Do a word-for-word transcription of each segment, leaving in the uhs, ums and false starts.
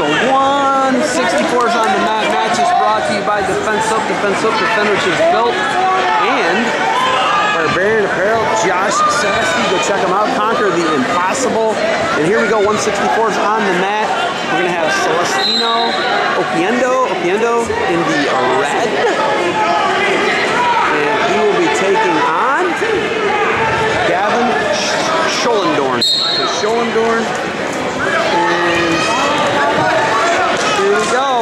So one sixty-four is on the mat. Match is brought to you by Defense Soap, Defense Soap, Defend, which is built, and Barbarian Apparel, Josh Celestino. Go check them out. Conquer the impossible. And here we go. one sixty-four is on the mat. We're gonna have Celestino, Oquendo, Oquendo in the red, and he will be taking on Gavin Schloendorn. So Schloendorn, and here we go.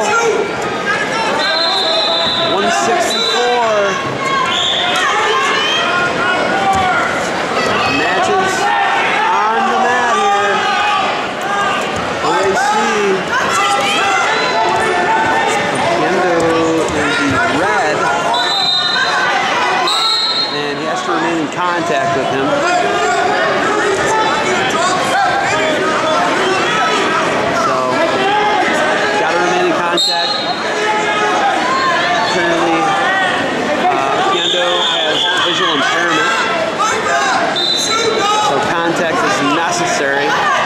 one sixty-four. Matches on the mat here. O A C. Oquendo in the red. And he has to remain in contact with him. So, gotta remain in contact. Apparently, uh, Oquendo has visual impairment. So contact is necessary.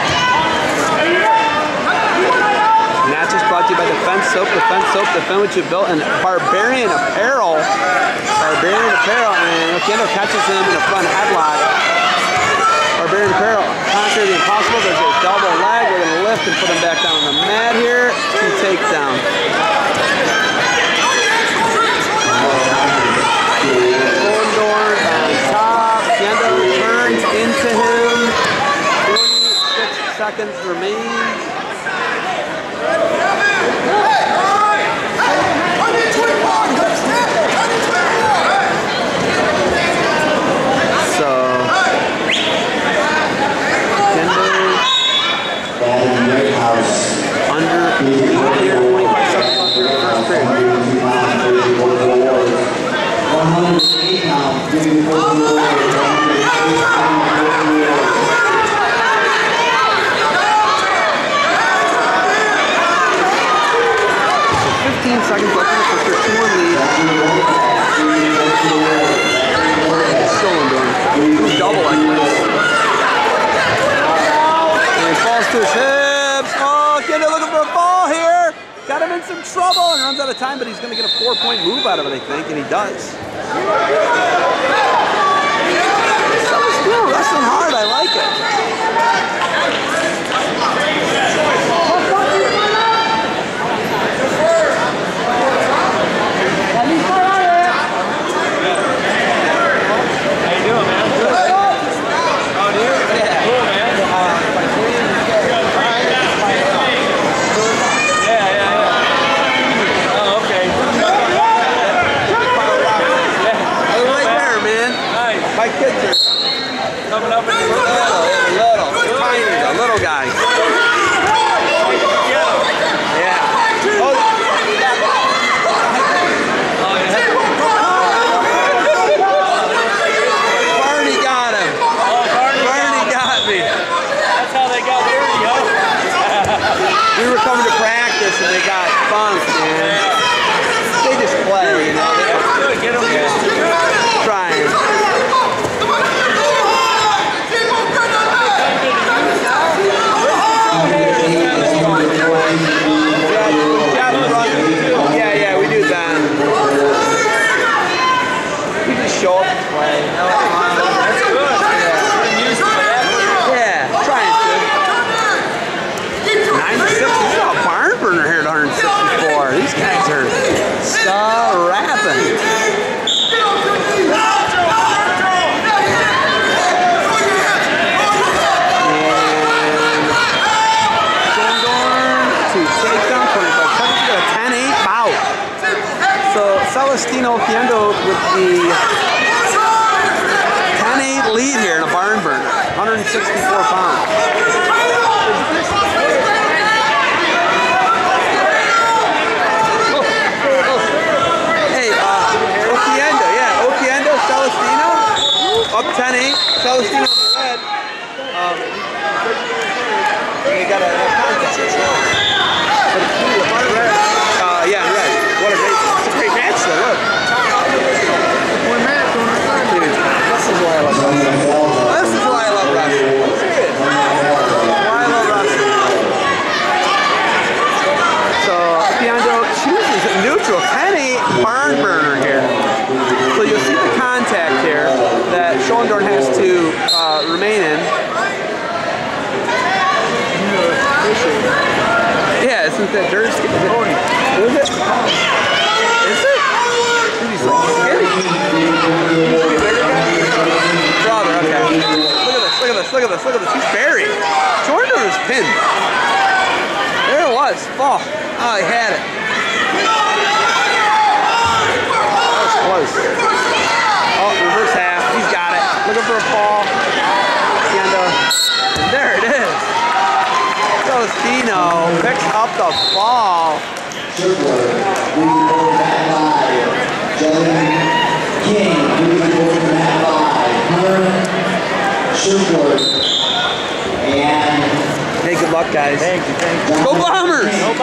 Match is brought to you by Defense Soap, Defense Soap, Defend what you built, and Barbarian Apparel. Barbarian Apparel, and Oquendo catches him in a front headlock. Barbarian Apparel, conquer the impossible. There's a double leg. We're going to lift and put him back down on the mat here. Two takedown. Schloendorn on top. Oquendo turns into him. twenty-six seconds remain. So, under twenty-five seconds left here in the first period. one hundred eight pounds, fifteen seconds left in the first period, two one lead. Schloendorn. Who's double like this? And he falls to his hips. Oh, Oquendo looking for a fall here. Got him in some trouble and runs out of time, but he's going to get a four-point move out of it, I think, and he does. Celestino wrestling hard. I like it. Coming up in the little, little, tiny, a little guy. Yeah. Oh. Barney got him. Oh, Barney, Barney got me. That's how they got dirty, huh? We were coming to practice and they got funked, man. They just play, you know. Good. Get them yeah. Trying. Yeah, yeah, we do that. We just show up and play. That's good. Yeah, yeah, trying to. ninety-six, this is a barn burner here at one sixty-four. These guys are star-rapping. Celestino Oquendo with the ten eight lead here in a barn burner, one sixty-four pounds. Hey, uh, Oquendo, yeah, Oquendo, Celestino, up ten eight, Celestino on the red. Um, they got a contest. But it's cool, the barn red. Uh, yeah, red. What a great, it's a great match though, look. Dude, this is why I love wrestling. This is why I love wrestling. I'm serious. to a ten eight barn burner here. So you'll see the contact here that Schloendorn has to uh, remain in. Yeah, isn't that dirt? Is it? Is it? Is it? Dude, he's like skinny. He's like a bigger guy? Brother, okay. Look at this, look at this, look at this, look at this. He's buried. Schloendorn is pinned. There it was. Oh, oh, he had it. That was close. Oh, reverse half. He's got it. Looking for a fall. And, uh, and there it is. Celestino picks up the fall. Hey, good luck, guys. Thank you, thank you. Go Bombers!